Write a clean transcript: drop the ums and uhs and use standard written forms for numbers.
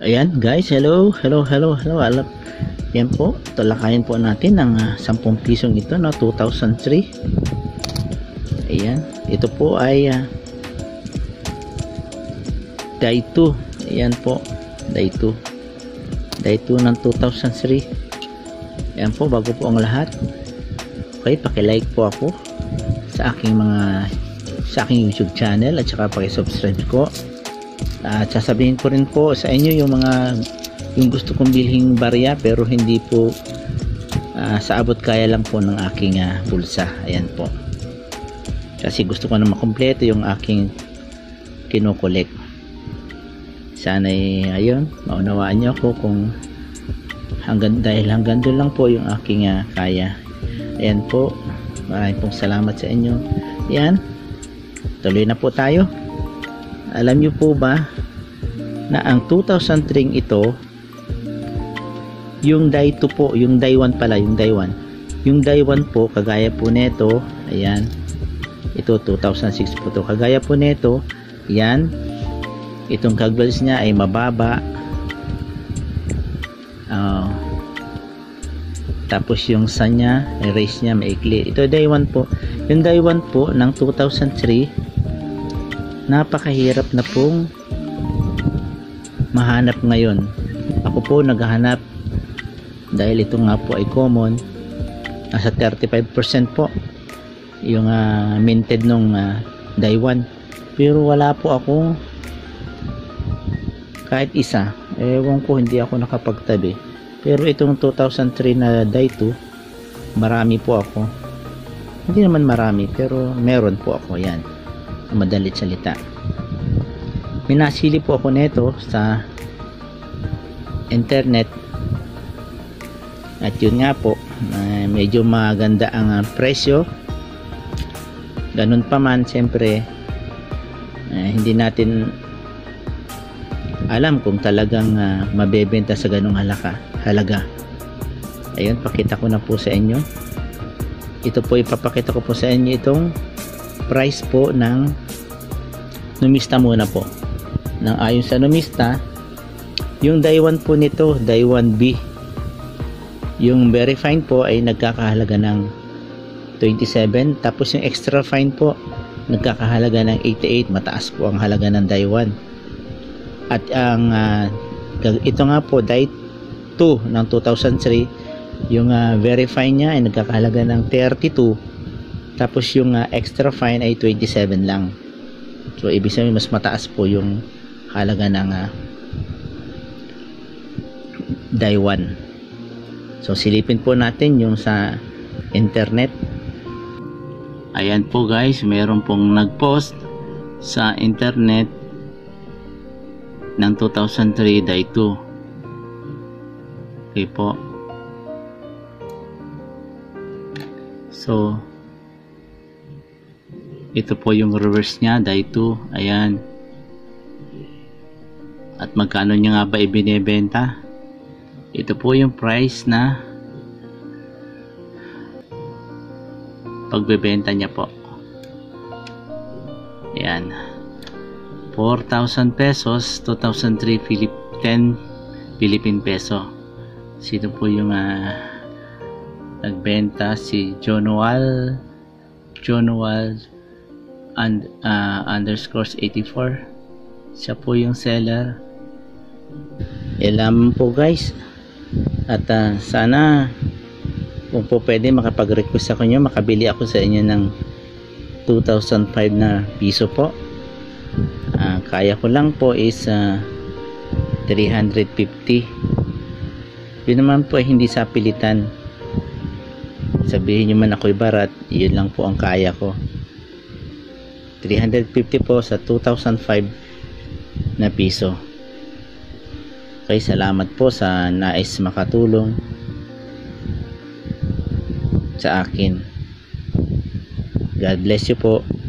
Ayan guys, hello. Yan po, talakayin po natin ang 10 pisong ito na 2003. Ayan, ito po ay die 2. Ayan po, die 2 ng 2003. Ayan po, bago po ang lahat. Okay, paki-like po ako sa aking YouTube channel at saka paki-subscribe ko. At sasabihin ko rin po sa inyo yung gusto kong bilhing barya pero hindi po sa abot kaya lang po ng aking bulsa. Ayan po, kasi gusto ko na makumpleto yung aking kinokolek. Sana ayun, maunawaan nyo ako kung dahil hanggang doon lang po yung aking kaya. Ayan po, maraming pong salamat sa inyo. Ayan, tuloy na po tayo. Alam nyo po ba na ang 2003 ito, yung die 2 po, yung die 1 pala, yung die 1 po, kagaya po nito, ayan, ito 2006 po to, kagaya po nito, ayan, itong kagwels niya ay mababa, tapos yung sa niya, race niya maikli. Ito die 1 po, yung die 1 po ng 2003, napakahirap na pong mahanap ngayon. Ako po naghahanap dahil ito nga po ay common, nasa 35% po yung minted nung die 1, pero wala po akong kahit isa. Ewan ko, hindi ako nakapagtabi. Pero itong 2003 na die 2, marami po ako. Hindi naman marami, pero meron po ako. Yan, madalit salita. Minasili po ako nito sa internet at yun nga po, medyo maganda ang presyo. Ganun pa man, siyempre hindi natin alam kung talagang mabebenta sa ganung halaga. Ayun, pakita ko na po sa inyo. Ito po, ipapakita ko po sa inyo itong price po ng numista muna po. Nang ayon sa numista, yung die 1 po nito, die 1B, yung very fine po ay nagkakahalaga ng 27, tapos yung extra fine po nagkakahalaga ng 88. Mataas po ang halaga ng die 1. At ang ito nga po, die 2 ng 2003, yung very fine niya ay nagkakahalaga ng 32, tapos yung extra fine ay 27 lang. So ibig sabihin mas mataas po yung halaga ng die 1. So silipin po natin yung sa internet. Ayan po guys, meron pong nagpost sa internet ng 2003 die 2. Okay po. So ito po yung reverse nya, die 2. Ayan. At magkano niya nga ba ibinebenta? Ito po yung price na pagbebenta niya po. Ayan. 4,000 pesos, 2003 10 Philippine peso. Sino po yung nagbenta? Si Jonoal and underscores 84. Siya po yung seller. Alam po guys, at sana kung po pwede makapag-request ako nyo, makabili ako sa inyo ng 2005 na piso po. Kaya ko lang po is 350. Yun naman po ay hindi sa pilitan. Sabihin nyo man ako'y barat, yun lang po ang kaya ko. 350 po sa 2005 na piso. Okay, salamat po sa nais makatulong sa akin. God bless you po.